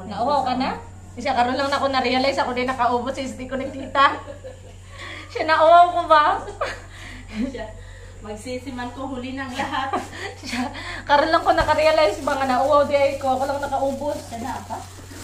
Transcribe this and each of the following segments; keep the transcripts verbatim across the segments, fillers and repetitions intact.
Nauhaw ka na? Siya karon lang na ako na-realize ako din nakaubos sa stick ko ni tita. Siya nauhaw ko ba? Siya, magsisiman ko huli ng lahat. Siya, karon lang ko naka-realize ba nga nauhaw di ay ko. Ako lang nakaubos. Sana pa?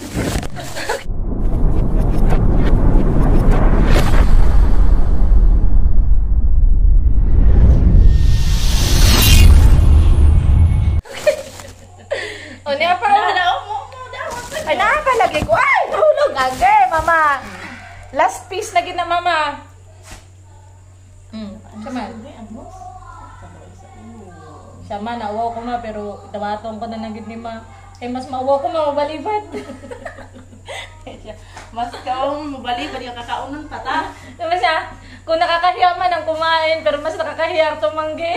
O niya pa. Ay, nakapalagi ko. Ay, tulog. Agay, mama. Last piece lagi na, mama. Hmm, siya man. Siya man, nauwaw ko ma, pero itabatong ko na nagid ni ma. Eh, mas mauwaw ko ma, mabalibad. Mas kaong mabalibad yung kakaunan pa ta. Diba siya, kung nakakahiya man ang kumain, pero mas nakakahiya ang tumanggi.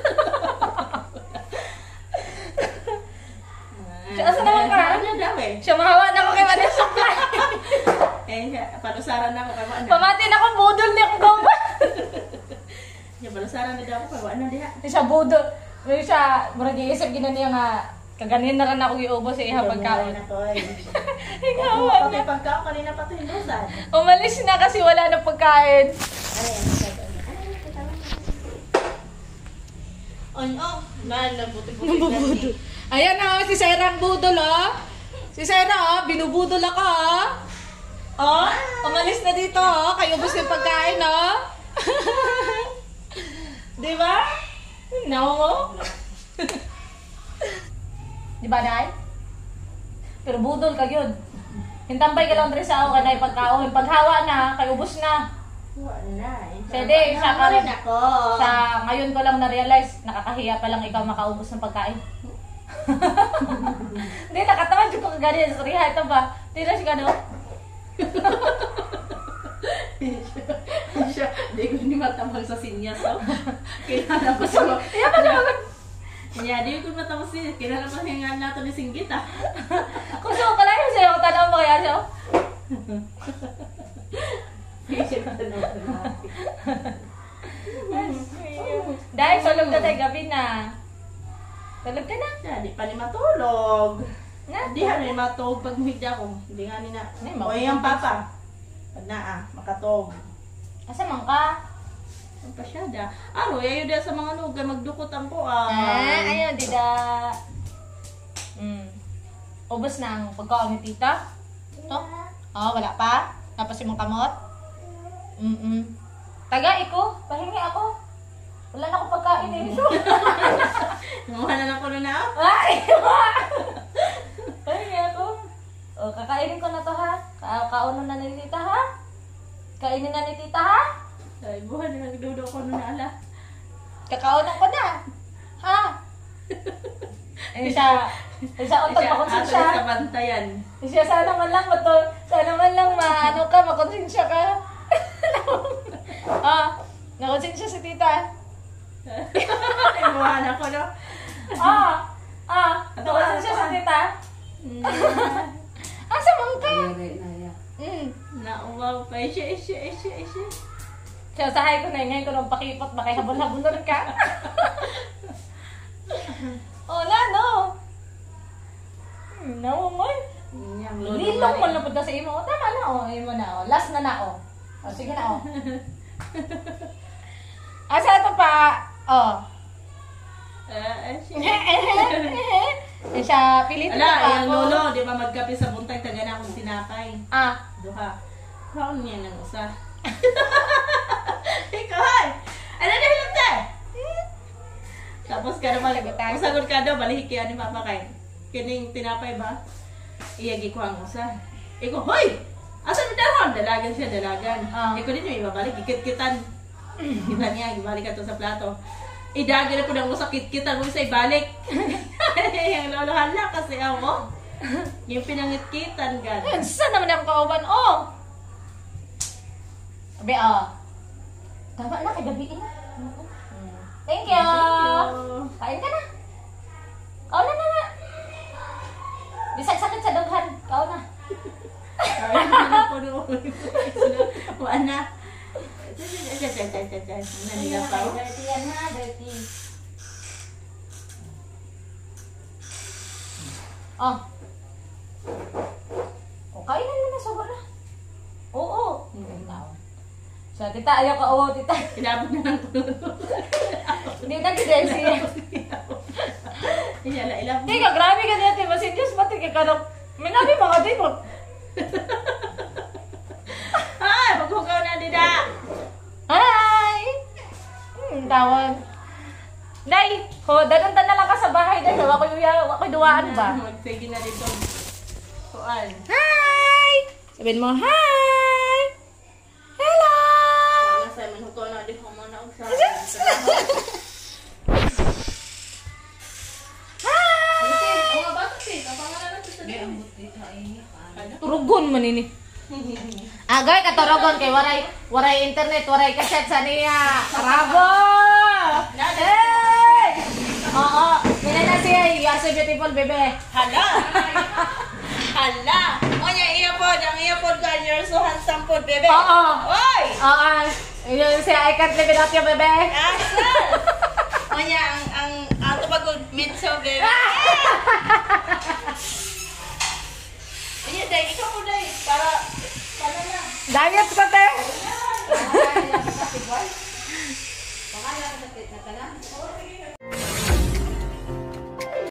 Siya, asa naman ka? Ano daw eh? Siya, mahawa na ako kay Vanessa. Eh, palusaran na ako kay Wana. Pamatin ako, budol niya akong gawa. Siya, palusaran na daw ako kay Wana diha. Siya, budol. Pero siya, murag iisip gina niya nga, kaganin na rin ako iubos sa ihang pagkaon. Ikaw, Okay, pagkaon kanina pa ito hindusan. umalis na kasi wala na pagkain. On, oh. Mahal na buti-buti. Ayan na, si Sarah ang budol, oh. Si Sarah, oh, binubudol ako, oh. Oh, umalis na dito, oh. Kayo ubos yung pagkain, oh. Di ba? No. Di ba, Day? Pero budol ka yun. Hintambay ka lang rin sa ako, kanay pagkaon. Paghawa na, kayo ubos na. Wala eh. Pwede, siya ka rin. ako. Sa ngayon ko lang na-realize, nakakahiya pa lang ikaw makaubos ng pagkain. Hindi, nakatamad ko kagani sa riha. Ito ba? Tira siya gano? Siya, hindi ko ni matamag sa sinyas. So, kilala ko sa... Iya pa naman. Kaya, di ko matamag siya. Kilala ko siya nga nato ni Singgit ah. Kung saan ka lang yung sa'yo, kung tanaw mo kaya siya? Hindi siya matanaw sa Dahil, tulog na tayo gabi na. Tulog ka na. siya, di pa ni matulog. Na? Di ha ni matulog pag muhigda ko. Hindi nga ni na. Ay, O yung papa. Pag na ah, makatog. Asa man ka? Ang pasyada. Ano, yayo din sa mga lugar, magdukot ang po ah. Ah, ayun, dida. Mm. Ubus na ang pagkaon ni tita? Ito? Oh, wala pa? Tapos yung kamot? Mm-mm. Taga, iko. Pahingi ako. Wala na akong pagkain eh. Namuha na lang ko na na. Ay! Pahingi ako. O, kakainin ko na to ha. Ka kauno na ni tita ha. Kainin na ni tita ha. Ay, buhay na nagdudo ko na ala. Kakaunan ko na. Ha? Eh siya, eh siya untog makonsensya. Ato sa bantayan. Eh siya sana man lang mato, sana man lang maano ka, makonsensya ka. Ah, nakonsensya si tita. Ay, buhay na ko no. Ah, ah, nakonsensya si tita. Asa man ka? Mm. Nauwaw pa. Isya, isya, isya, isya. Siya, sahay ko na ngayon ko nang pakipot, bakay habol-habol ka. Oh, na, no. Hmm, no, mo. Yang lolo. Lilong mo na punta sa imo. Tama na, oh. Imo na, oh. Last na na, oh. Oh, sige na, oh. Asa ito pa? Oh. Ah, isya. Eh, siya, pilitin Ala, na pa yung ako. lolo, di ba magkape sa buntay, taga na akong tinapay. Ah, Duha. Kaon niya ng usa. Ikaw, ay! Ano na hilang ta? Tapos ka naman, usagod ka daw, balihikian ni Papa kay. Kining tinapay ba? Iyagi ko ang usa. Iko, hoy! Asan mo dahon? Dalagan siya, dalagan. Ah. Iko din yung ibabalik, ikit-kitan. Kita niya, ibalik ka to sa plato. Idagi na po ng usa, kit-kitan mo sa ibalik. Yung lolo, hala kasi ako. Yung pinangit-kitan, gan. ayun, saan naman ako kauban? Oh! Abi, oh. Tama na, kagabiin na. Thank you! Kain ka na. Kaon na na na. Bisag sakit sa daghan. Kaon na. Ay, ano po doon? Wala na. Nanila pa. Dirty yan ha, dirty. Oh. kainan mo na sa wala. Oo. Mm. So, tita, ayaw ka, oo, tita. Inabot na ng kulot. Hindi na tita siya. Iyala, ilabot. Teka, grabe ka natin. Masidyos ba? Teka, karang, may nabi mga di mo. Ay, maghugaw na dida. Hi! Hmm, tawag. Day, ho, dadanta na lang ka sa bahay dahil wako yung wako duwaan ba? Magsige na dito. Kuan. Hi! Sabihin mo, hi! Hello! Wala sa man hugaw na di ko mo na usa. Hi! Ang bato si, kapangalan na sa dito. Turugon man ini. Agay katorogon kay waray waray internet, waray cassette sa niya. Bravo! Hey! Oo, nila na siya. You are so beautiful, bebe. Hala! Hala! O niya, iyapod. Ang iyapod ka. You're so handsome po, bebe. Oo. Oy! Oo. Yun siya, I can't live without you, bebe. Asal! O niya, ang, ang, ang tubag ko, mitso, bebe.